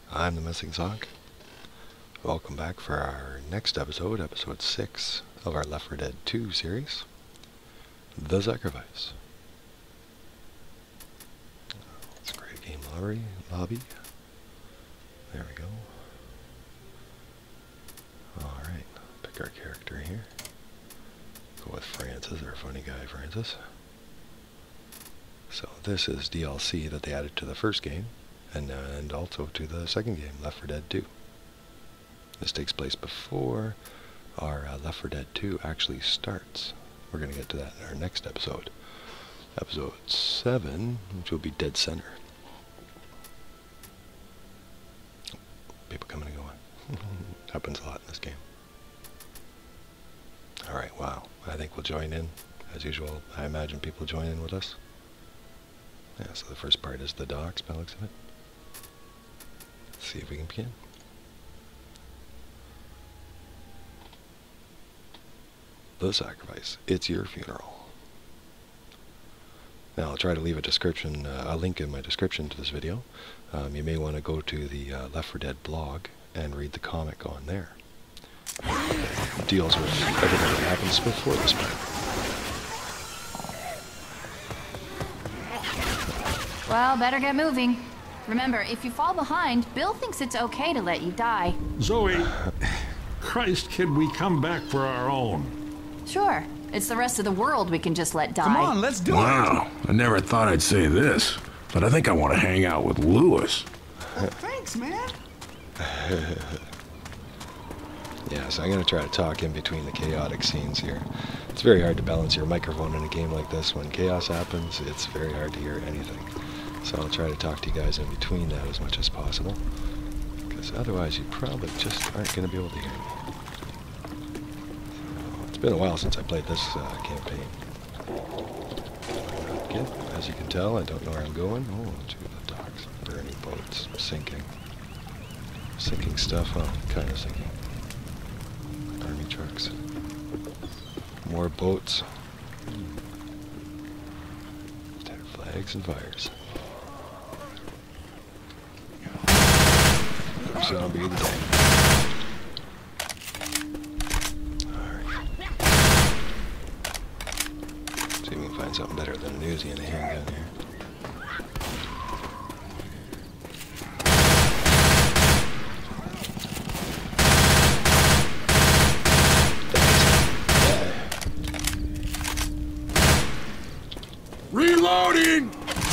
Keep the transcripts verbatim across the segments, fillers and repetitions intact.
I'm the Missing Sock. Welcome back for our next episode, episode six of our Left four Dead two series, The Sacrifice. Let's create a game lobby. lobby. There we go. Alright, pick our character here. Go with Francis, our funny guy Francis. So this is D L C that they added to the first game, and, uh, and also to the second game, Left four Dead two. This takes place before our uh, Left four Dead two actually starts. We're going to get to that in our next episode. Episode seven, which will be Dead Center. People coming and going. Happens a lot in this game. Alright, wow. I think we'll join in. As usual, I imagine people join in with us. Yeah, so the first part is the docks, by the looks of it. Let's see if we can begin. The Sacrifice. It's your funeral. Now, I'll try to leave a description, uh, a link in my description to this video. Um, you may want to go to the uh, Left four Dead blog and read the comic on there. It deals with everything that happens before this part. Well, better get moving. Remember, if you fall behind, Bill thinks it's okay to let you die. Zoe, Christ, can we come back for our own? Sure. It's the rest of the world we can just let die. Come on, let's do wow. it! Wow, I never thought I'd say this, but I think I want to hang out with Lewis. Oh, thanks, man. Yeah, so I'm going to try to talk in between the chaotic scenes here. It's very hard to balance your microphone in a game like this. When chaos happens, it's very hard to hear anything. So I'll try to talk to you guys in between that as much as possible, because otherwise you probably just aren't going to be able to hear me. So it's been a while since I played this uh, campaign. Again, as you can tell, I don't know where I'm going. Oh, to the docks. Burning boats. Sinking. Sinking stuff. Oh, kind of sinking. Army trucks. More boats. Standard flags and fires. Zombie of the day. Alright. See if we can find something better than a Uzi and a handgun here. Reloading!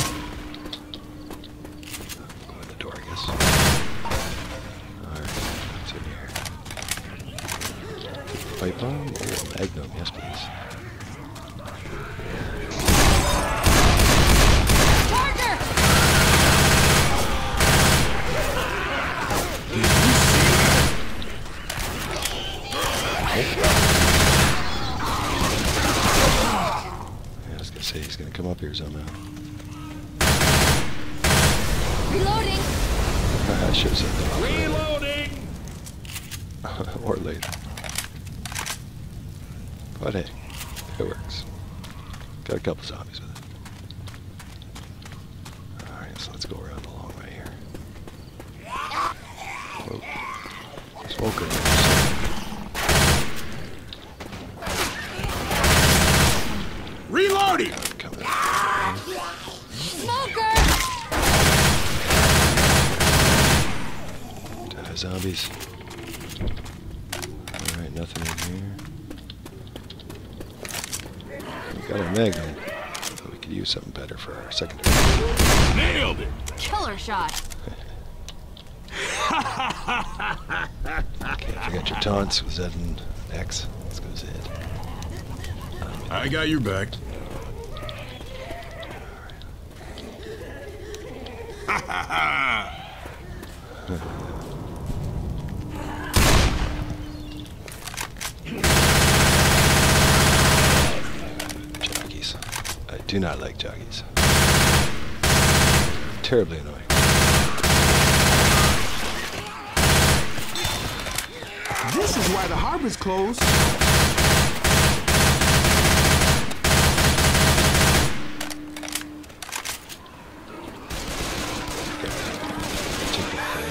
Go in the door, I guess. Alright, what's in here? Pipe bomb? Oh, magnum, yes please. Parker! Yeah, I was gonna say he's gonna come up here somehow. Reloading! I should have said that. Reloading! Or later. But hey, it works. Got a couple zombies with it. Alright, so let's go around the long way here. Whoa. Smoker. Reloading! Coming. Smoker! Die, zombies. Alright, nothing in here. We got a magnum, but we could use something better for our secondary. Nailed it! Killer shot. Can't forget your taunts with Z and X. Let's go Z. I got your back. Ha ha ha! Jockeys. I do not like jockeys. Terribly annoying. This is why the harbor's closed.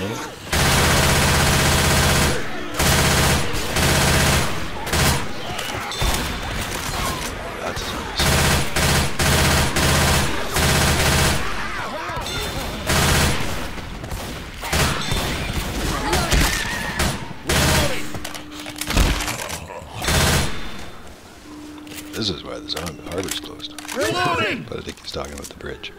That's nice. This is why the zombie harbor's closed. Reloading! But I think he's talking about the bridge.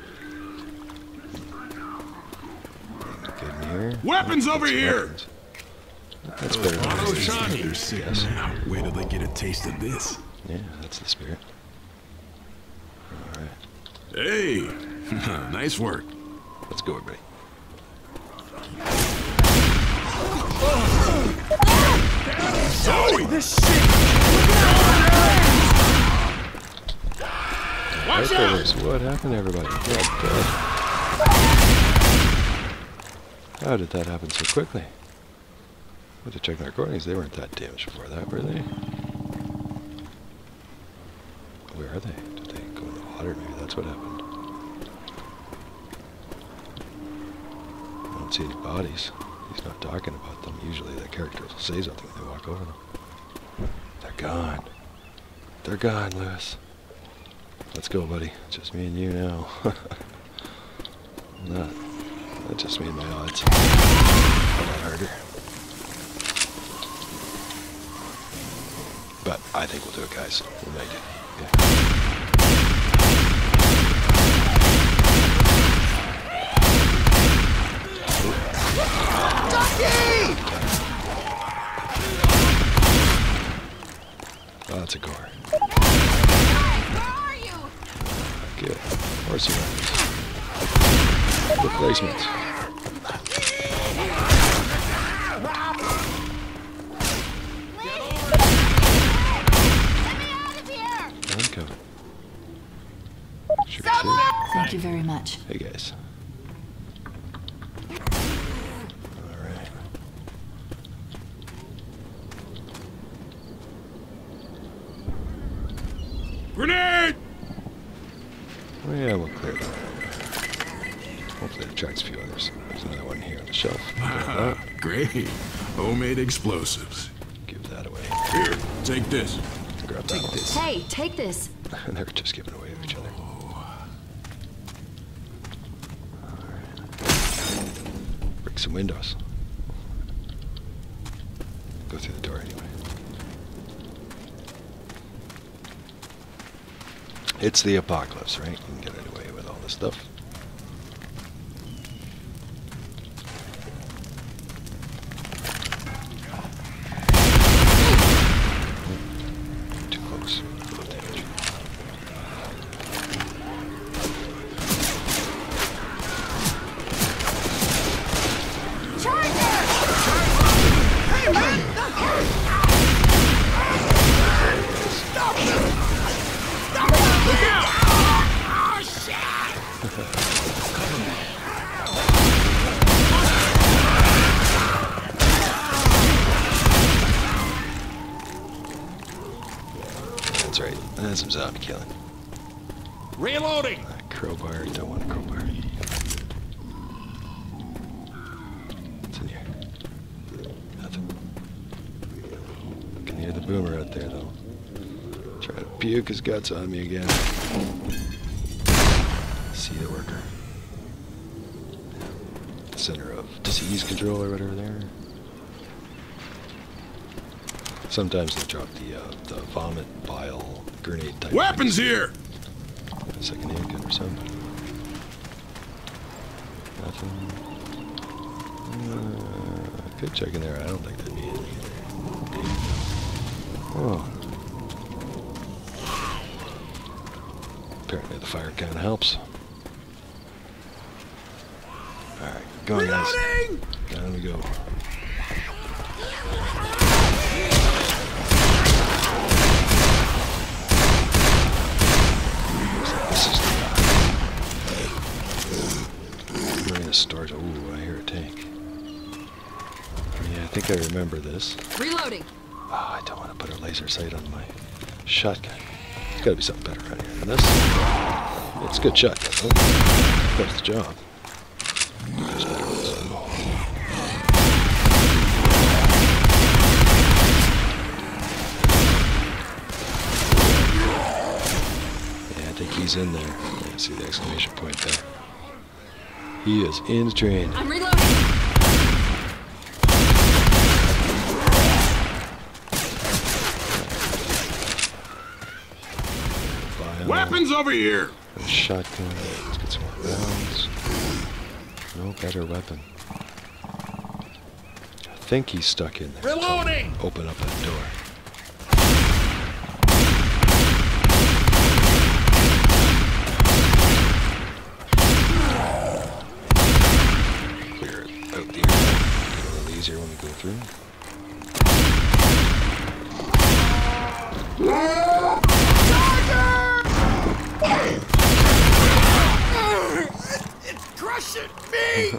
Good in here. Weapons Oh, over that's here! weapons. That's better than Oh, this. Shawnee. They're sick Yes. now. Wait till they get a taste of this. Yeah, that's the spirit. Alright, Hey, nice work. let's go, everybody. Zoe! This shit. Right there, so what happened to everybody? They're dead. How did that happen so quickly? I had to check my recordings. They weren't that damaged before that, were they? Where are they? Did they go in the water? Maybe that's what happened. I don't see any bodies. He's not talking about them. Usually the characters will say something when they walk over them. They're gone. They're gone, Lewis. Let's go, buddy. Just me and you now. Not, not just me and my odds. A lot harder. But I think we'll do it, guys. We'll make it. Yeah. Oh, that's a car. Good. Horse weapons. Replacements. I'm coming. Sure, sure. Thank you very much. Hey guys. Alright. Grenade! Well, yeah, we'll clear that. Hopefully it attracts a few others. There's another one here on the shelf. Grab that. Great. Homemade explosives. Give that away. Here, take this. Grab that one. Hey, take this. They're just giving away to each other. Alright. Break some windows. Go through the door anyway. It's the apocalypse, right? You can get away with all this stuff. Too close. A little damage. That's right. That's some zombie killing. Reloading! Uh, crowbar. Don't want a crowbar. What's in here? Nothing. Can hear the boomer out there though. Trying to puke his guts on me again. See the worker. Center of disease control or whatever there. Sometimes they drop the uh, the vomit bile grenade type. Weapons things. here! Got a second handgun or something. Nothing. Uh, good check in there. I don't think that'd be anything big. Oh. Apparently the fire kind of helps. Alright, going guys. Down we go. This is the marina storage. Ooh, I hear a tank. Yeah, I think I remember this. Reloading. Oh, I don't want to put a laser sight on my shotgun. There's got to be something better around here than this. It's a good shotgun, though. That's the job. There's better ones. He's in there. Yeah, see the exclamation point there. He is in the train. I'm reloading. Violent. Weapons over here! A shotgun. Let's get some more rounds. No better weapon. I think he's stuck in there. Reloading! Open up that door. Clear it out the area. Get a little easier when we go through. It's crushing me!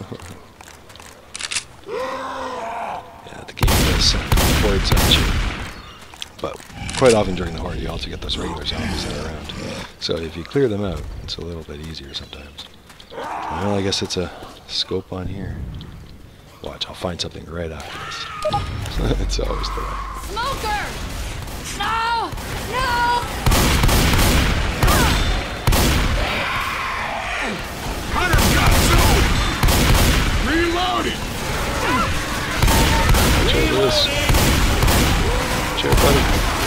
Yeah, the game does send hordes at you. But quite often during the horde, you also get those regular zombies that are around. So if you clear them out, it's a little bit easier sometimes. Well, I guess it's a scope on here. Watch, I'll find something right after this. It's always the way. Smoker! No! No! Hunter's got two! Reloading! Check this. Check, buddy.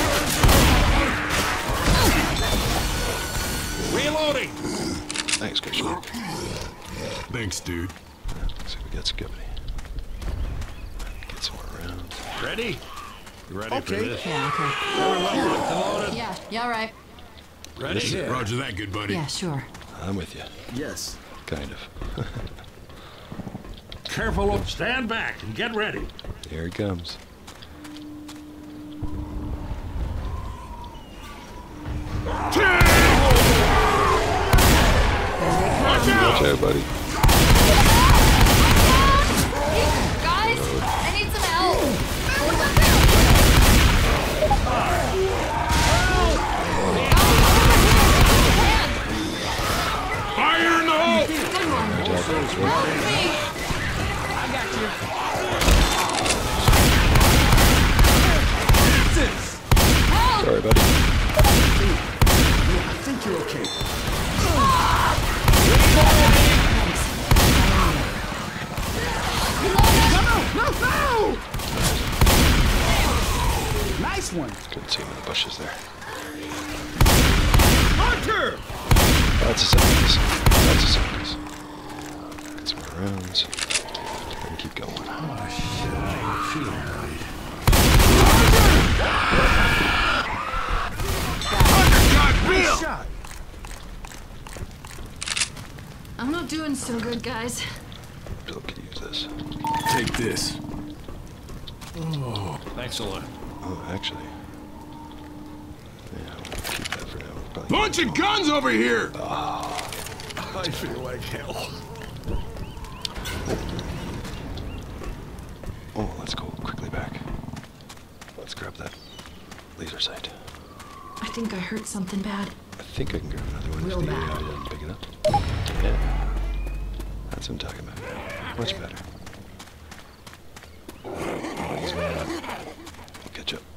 Reloading! Thanks, Christian. Thanks, dude. Let's see if we got Skibbity. Get some more rounds. Ready? You ready for Okay. this? Yeah, okay. Everyone locked and loaded? Yeah, yeah, all right. Ready? This is- Roger that, good buddy. Yeah, sure. I'm with you. Yes. Kind of. Careful. Stand back and get ready. Here he comes. Watch out, buddy. Guys, I need some help. Fire in the hole! Sorry, buddy. I think you're okay. No, no, no! Nice one. Couldn't see him in the bushes there. Hunter! Lots of zombies. Lots of zombies. Get some more rounds. And keep going. Oh, shit. I ain't feeling right. Hunter got Nice Bill! shot. I'm not doing so good, guys. Bill could use this. Take this. Thanks a lot. Oh, actually. Yeah, we'll keep that for now. Probably Bunch of guns over here! I feel like hell. Oh, let's go quickly back. Let's grab that laser sight. I think I hurt something bad. I think I can grab another one Real if the bad. A I doesn't pick it up. Yeah. That's what I'm talking about. Much better. Oh, he's running up. We'll catch up.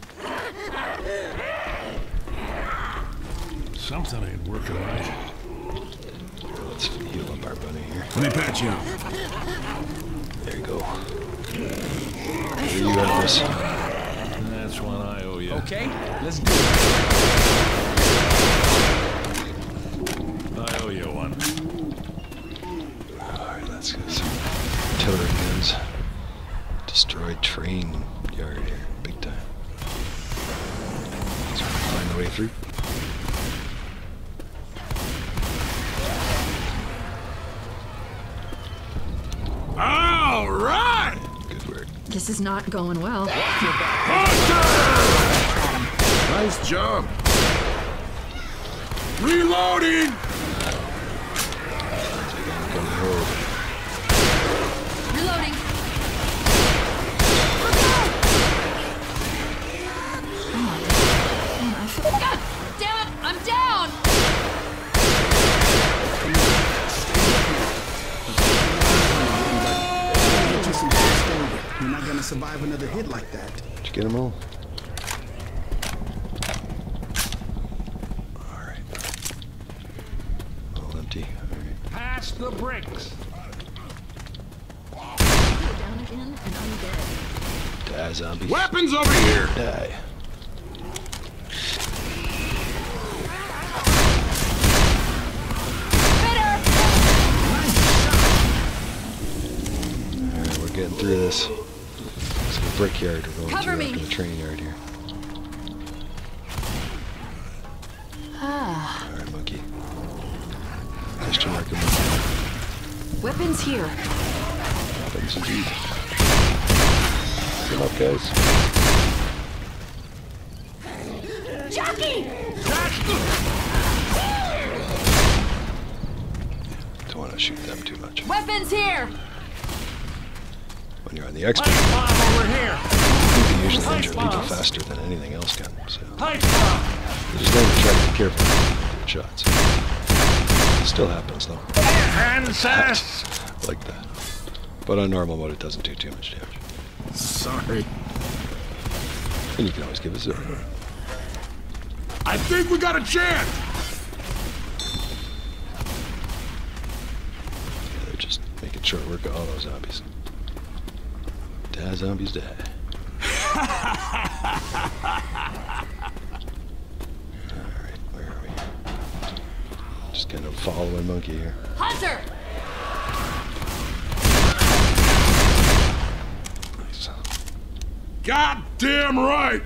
Something ain't working right. Let's heal up our buddy here. Let me patch you up. There you go. There you go, this. That's one I owe you. Okay, let's do it. I owe you one. Alright, let's get some artillery guns. Destroyed train yard here. Big time. Let's find the way through. All right! Good work. This is not going well. Nice job. Reloading! Take on the coming horde. Reloading. Oh my God. Man, I feel- God damn it! I'm down! Get you some fast food. You're not gonna survive another hit like that. Did you get them all? Alright. the bricks. Down again, and I'm dead. Die, zombies. Weapons over here! Die. Alright, we're getting through this. It's a brickyard we're going Cover through me. after the train yard here. Ah. Alright, monkey. Question mark a monkey. Weapons here. Weapons indeed. Come up, guys. Jockey! Don't want to shoot them too much. Weapons here! When you're on the expert, Pipe bomb over here. you can usually Pipe injure people bomb. faster than anything else can. So Pipe bomb. you just learn to try to be careful with shots. It still happens though. Kansas. Like that. But on normal mode, it doesn't do too much damage. Sorry. And you can always give us a. I think we got a chance! Yeah, they're just making short work of all those zombies. Die, zombies, die. Alright, where are we? Just kind of following monkey here. Hunter! Nice. Goddamn right!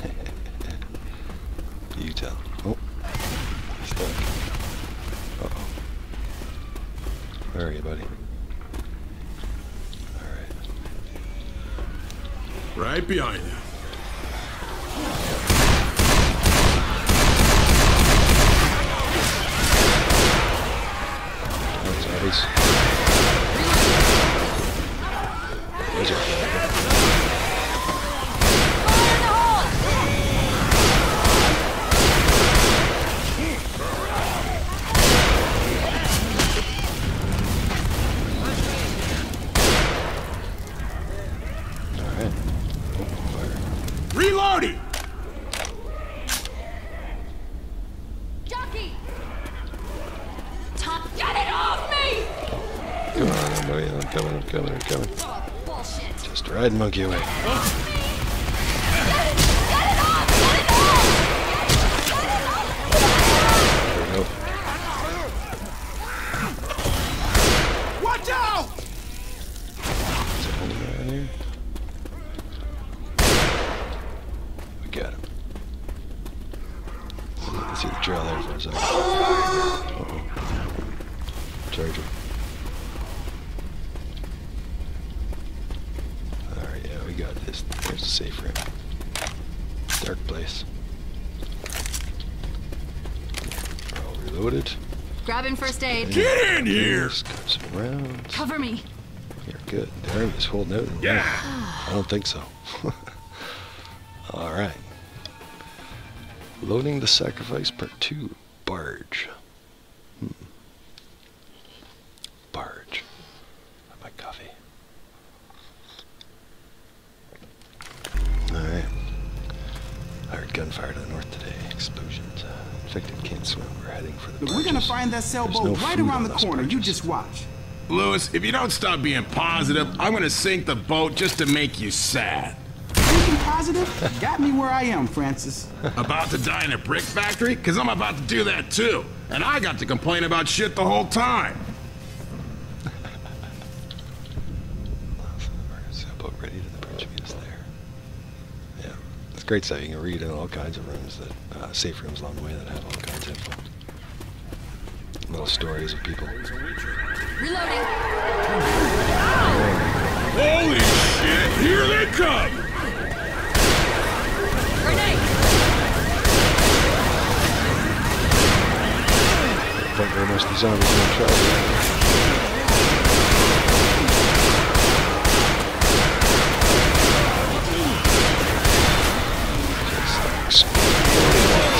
You tell. Oh. Stuck. Uh-oh. Where are you, buddy? Alright. Right behind you. Oh, zombies. Those are bad. Alright. Oh, fire. Reloading! Jockey! Top, get it off me! Come on, buddy. I'm coming, I'm coming, I'm coming. Oh, bullshit. Just riding monkey away. Get it! Get it off! Get it off! There we go. Watch out! Is there any guy in here? We got him. Let's see the trail there for a second. Uh-oh. Charger. Alright, yeah, we got this. There's a safe room. Dark place. We're all reloaded. Grabbing first aid. Get in here! Just got some rounds. Cover me. You're good. The army's holding out. Yeah. I don't think so. Alright. Loading the Sacrifice Part two. Barge. Hmm. Barge. Have my coffee. Alright. I heard gunfire to the north today. Explosions. Uh, infected can't swim. We're heading for the Look, we're gonna barges. find that There's sailboat no right food around on the those corner. You barges. just watch. Lewis, if you don't stop being positive, I'm gonna sink the boat just to make you sad. Thinking positive? Got me where I am, Francis. About to die in a brick factory? Cause I'm about to do that too. And I got to complain about shit the whole time. Sailboat ready to the bridge meet us there. Yeah, it's great stuff. You can read in all kinds of rooms, that uh, safe rooms along the way that have all kinds of info. Little stories of people. Reloading. Holy shit! Here they come! Grenade. Point where most of the zombies are in trouble. Just exploding lights.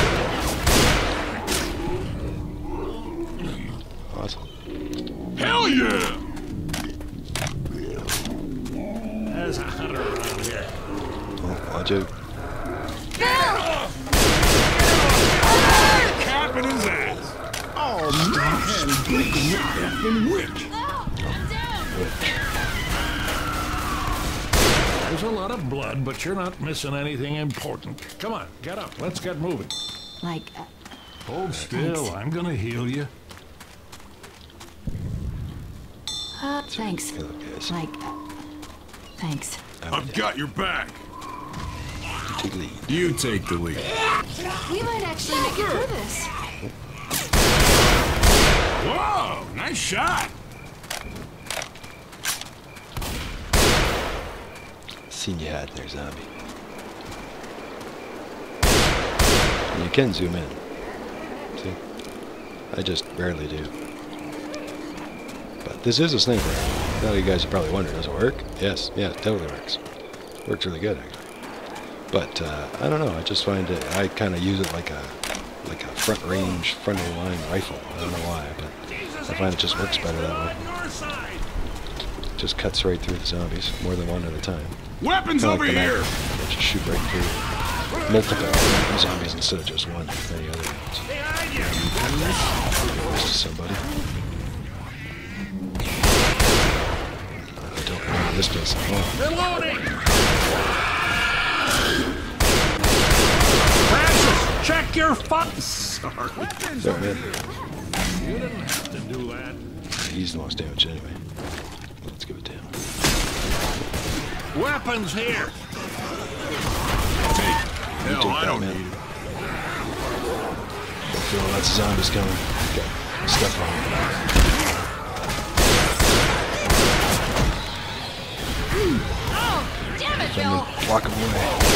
Awesome. Hell There's a hunter around here. Oh, watch out. Capping his ass. Oh, man. Bleeding effing witch. There's a lot of blood, but you're not missing anything important. Come on, get up. Let's get moving. Like, uh, Hold still. Thanks. I'm gonna heal you. uh, thanks. Hey, look, guys. Like, uh, thanks. I've got your back. Take the lead. You take the lead. We might actually make it through this. Whoa, nice shot. Seen you had there, zombie. And you can zoom in. See? I just rarely do. But this is a sniper rifle. Now you guys are probably wondering, does it work? Yes, yeah, it totally works. Works really good, actually. But uh, I don't know. I just find it. I kind of use it like a like a front range, front of the line rifle. I don't know why, but I find it just works better that way. Just cuts right through the zombies, more than one at a time. Weapons Kinda over like the here. knife. They just shoot right through multiple zombies instead of just one. Any other ones. Close to somebody. I don't remember this place at all. Reloading! Francis, check your fuck. Sorry. There, man. You didn't have to do that. He's the most damaged anyway. Let's give it to him. Weapons here. You Hell, take I that, don't man. need it. Don't feel lots of zombies coming. Got stuff on him. Oh, damn it, Trying Bill! to block him away.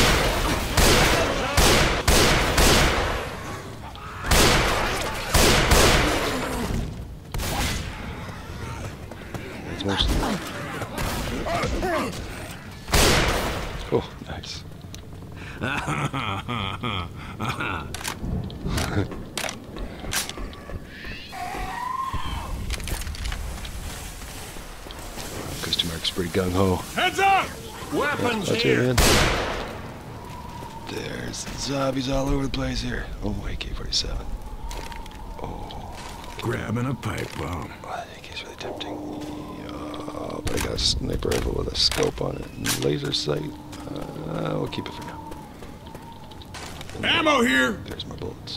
That's mostly. Oh, nice. Christy Mark's pretty gung ho. Heads up! Weapons Watch it, here. man. There's zombies all over the place here. Oh, A K forty-seven. Oh, Grabbing a pipe bomb. I think he's really tempting. Oh, but I got a sniper rifle with a scope on it and laser sight. Uh, we'll keep it for now. And Ammo here. There's my bullets.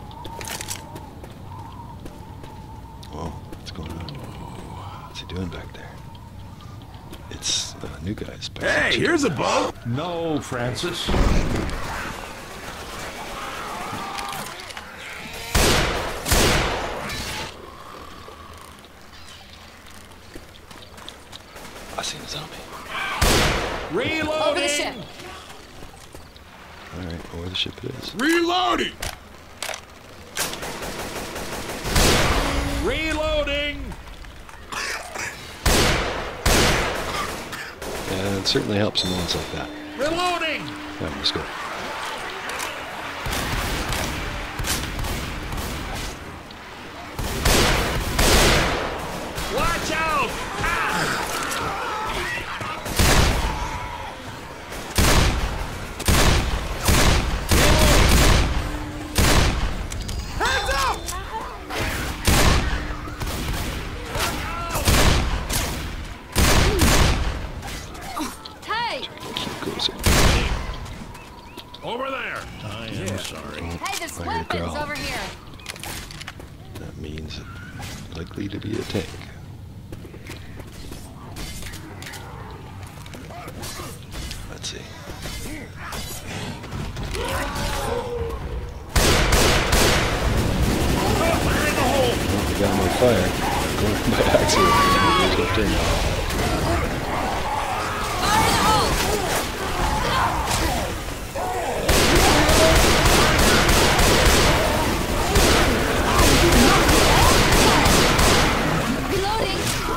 Oh, what's going on? What's he doing back there? It's uh, new guys. Hey, here's a boat. No, Francis. I seen a zombie. Reloading. Over the ship. All right, where the ship is. Reloading. Reloading. Yeah, it certainly helps in moments like that. Reloading. Yeah, let's go. Watch out. Ah. Hey! Keep closer. Over there. I am sorry. Hey, there's Fire weapons growl. over here. That means it's likely to be a tank. Let's see. Well, they got him on fire. Going by accident. He's left in. Fire in the hole! Reloading!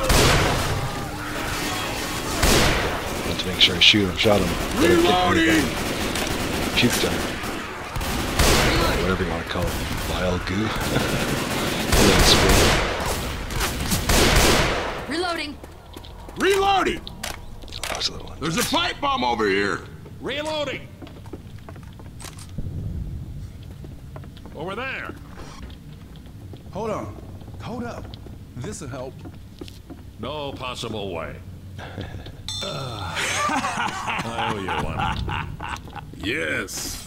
Want to make sure I shoot him, shot him. Reloading. Puke time. Whatever you want to call it. Vile goo. And then spray. Reloading! Reloading. That was a little There's a pipe bomb over here. Reloading. Over there. Hold on. Hold up. This'll help. No possible way. uh, I owe you one. Yes.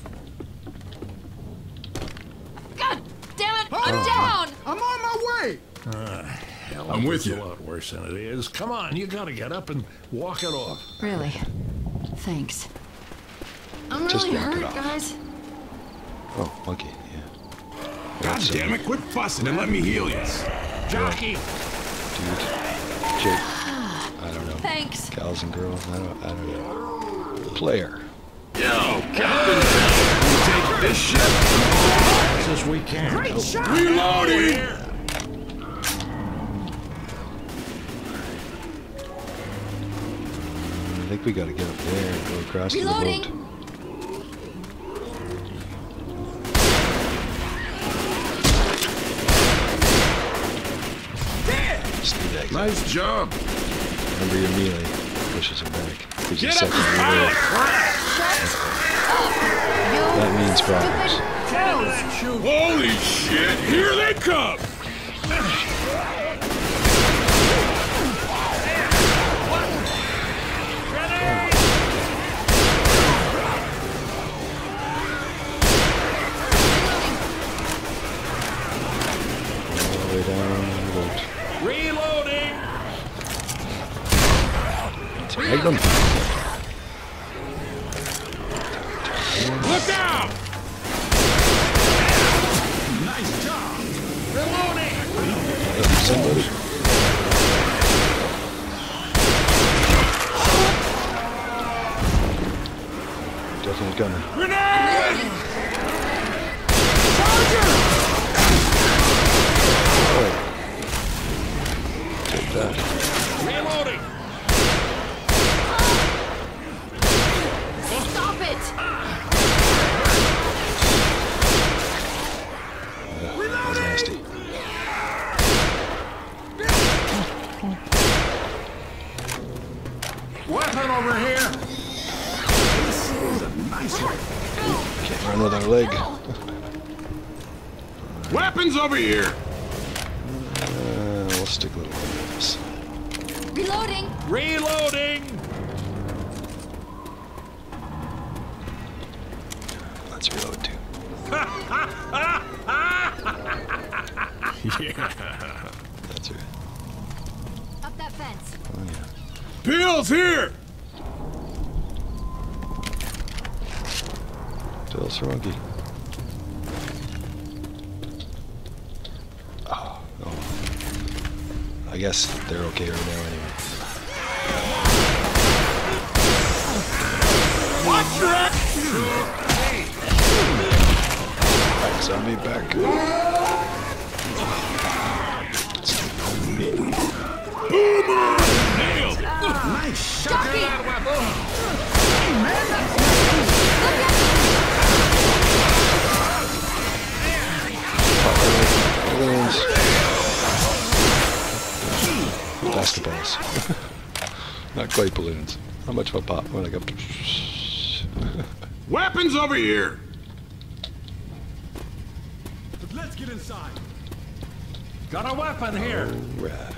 God damn it! Oh. I'm down! I'm on my way. Uh, hell, I'm with it's you. a lot worse than it is. Come on, you gotta get up and walk it off. Really? Thanks. I'm Just really walk it hurt, off. guys. Oh, okay, yeah. God damn it, quit fussing and let me heal you. Jockey! Dude, Jake, I don't know. Thanks. Gals and girls, I don't, I don't know. Player. Yo, Captain, you take this shit. As as we can. Great shot! Reloading! I think we gotta get up there and go across Reloading. to the boat. Steve, Nice job. remember your melee pushes him back. Gives you a Get up, second pile reload. of crap. That means progress. Stupid crows. Holy shit, here they come. All the way down the boat. Reloading! Tag them. Look out! Nice job. Reloading! Somebody. Definitely coming. Grenade! Oh. Take that. Reloading! Stop it. That was nasty. Weapon over here! This is a nice one. Can't run without a leg. Weapons over here. Uh, we'll stick a little with this. Reloading. Reloading! Let's reload too. Yeah. That's right. Up that fence. Oh yeah. Pills here. Still Srunky. Oh, oh. I guess they're okay right now anyway. Watch that. Alright, zombie back. Boomer. Nailed it. Nice shot. Jockey. Balloons. Basketballs. Not quite balloons. How much of a pop when I go? Weapons over here. But let's get inside. Got a weapon here! Right.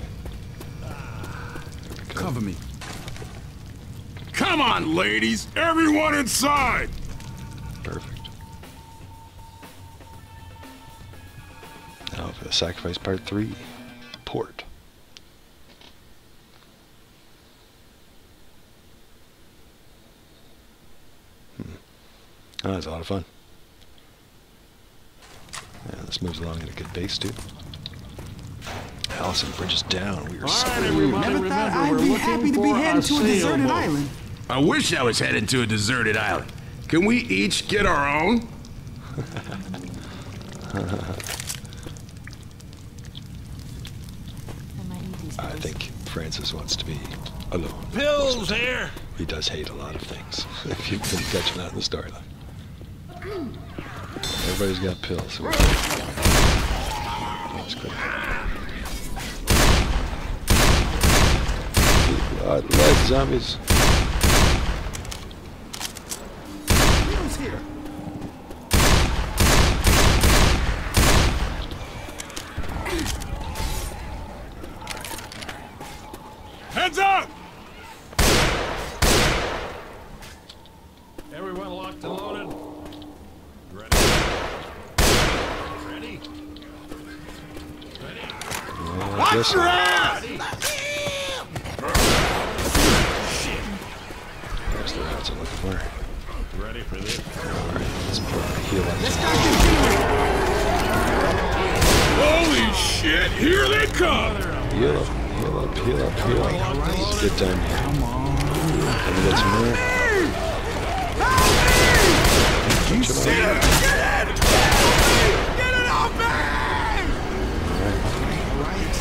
Cover me. Come on, ladies. Everyone inside. Perfect. Now for the sacrifice part three. Port. Hmm. Oh, that was a lot of fun. Yeah, this moves along at a good pace too. Allison bridges down. We are All right, screwed. everybody, Never thought remember, I'd we're be looking happy to for be headed to a deserted sailboat. island. I wish I was headed to a deserted island. Can we each get our own? I might need these I pills. think Francis wants to be alone. Pills here! He does hate a lot of things. If you've been catching that in the storyline. Everybody's got pills. So that's great. God, lead zombies. Who's here? Heads up! Everyone locked and loaded? Ready? Ready? Ready? Watch your ass! That's the routes I'm looking for. Ready for this? Alright, let's put a heal on this. Holy shit! Here they come! Heal up, heal up, heal up, heal up. This is a good time here. Come on. Can we get some more? You see it? Get it! Get it off me! Right.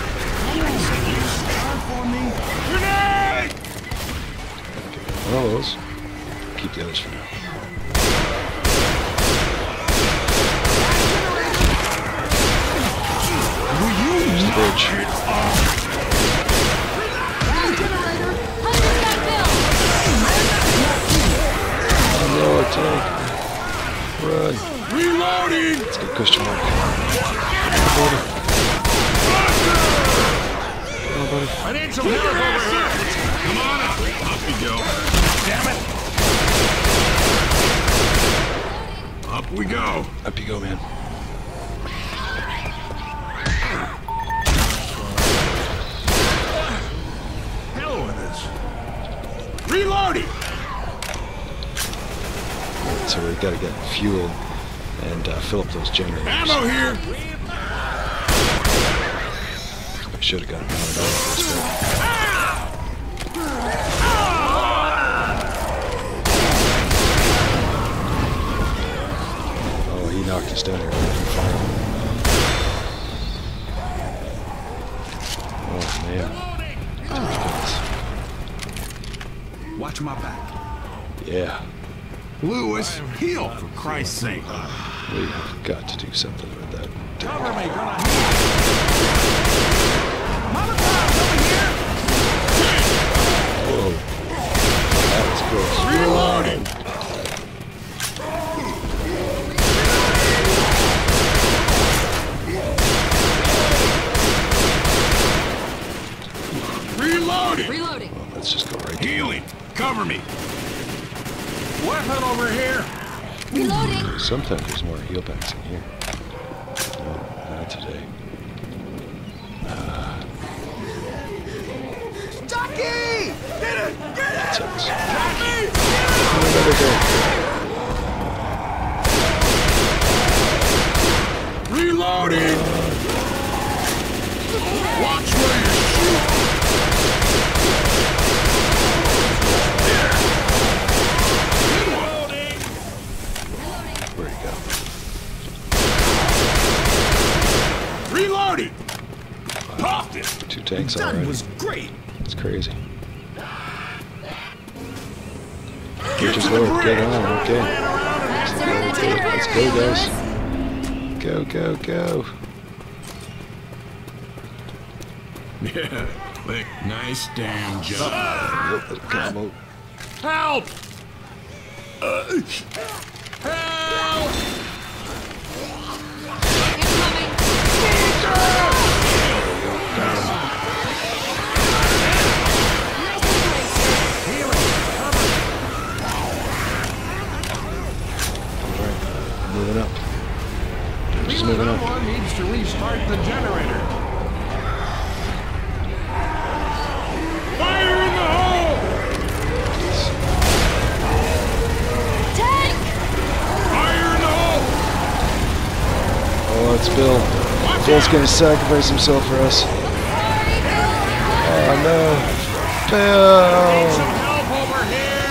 Start for me. Grenade! One of those. Keep the others for now. There's the bridge. No attack. Run. Reloading! Let's get question mark. Come on, buddy. I need some help over here! Come on up! Up you go. Damn it! Up we go. Up you go, man. Hell with this. Reloading! So we gotta get fuel and uh, fill up those generators. Ammo here! I should have gotten mounted on this way. Oh, he knocked us down here. Oh man. Watch my back. Yeah, Lewis, heal for Christ's sake. we have got to do something with that. Cover me, gonna Whoa. That was close. Reloading! Reloading! Reloading. Well, let's just go right there. Healing! Cover me! weapon over here! Reloading. Sometimes there's more heal packs in here. No, not today. Ah, Ducky! Get it! Get that sucks. it! Another day. Reloading! Watch where you shoot! Reloading! Where'd he go? Reloading! Popped it! Two tanks That already. was great. It's crazy. Get Just to the lower. bridge! Get on. Okay. That's the generator Let's go, area, guys. Lewis. Go, go, go. Yeah, like, nice damn job. Nope, let it come out. Help! Help! Incoming. Alright, moving up. Just moving up. Someone needs to restart the generator. Fire in the hole! Tank. Fire in the hole! Oh, it's Bill. Watch Bill's out! gonna sacrifice himself for us. Oh no. Need Bill! some help over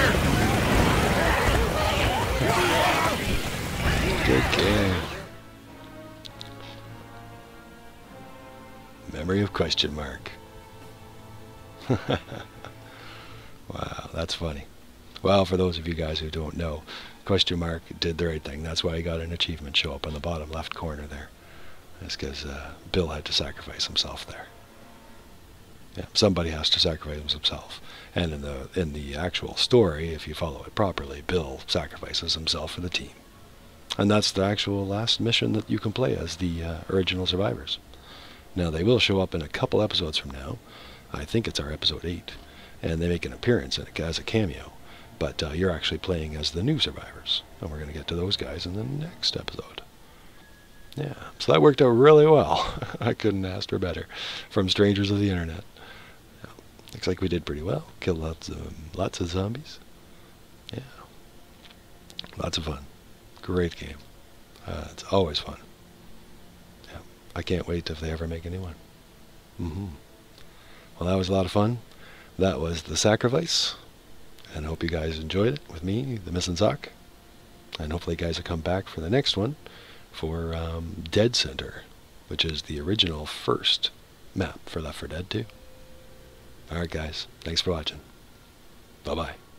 here! Good game. Memory of question mark. Wow, that's funny. Well, for those of you guys who don't know, question mark did the right thing. That's why he got an achievement show up on the bottom left corner there. That's because uh, Bill had to sacrifice himself there. Yeah, somebody has to sacrifice himself. And in the in the actual story, if you follow it properly, Bill sacrifices himself for the team. And that's the actual last mission that you can play as the uh, original survivors. Now, they will show up in a couple episodes from now. I think it's our episode eight. And they make an appearance in it as a cameo. But uh, you're actually playing as the new survivors. And we're going to get to those guys in the next episode. Yeah, so that worked out really well. I couldn't ask for better. From strangers of the internet. Yeah, looks like we did pretty well. Killed lots of, lots of zombies. Yeah. Lots of fun. Great game. Uh, it's always fun. Yeah, I can't wait if they ever make a new one. Mm-hmm. Well, that was a lot of fun. That was The Sacrifice. And I hope you guys enjoyed it with me, the Missing Sock. And hopefully you guys will come back for the next one for um, Dead Center, which is the original first map for Left four Dead two. Alright guys, thanks for watching. Bye-bye.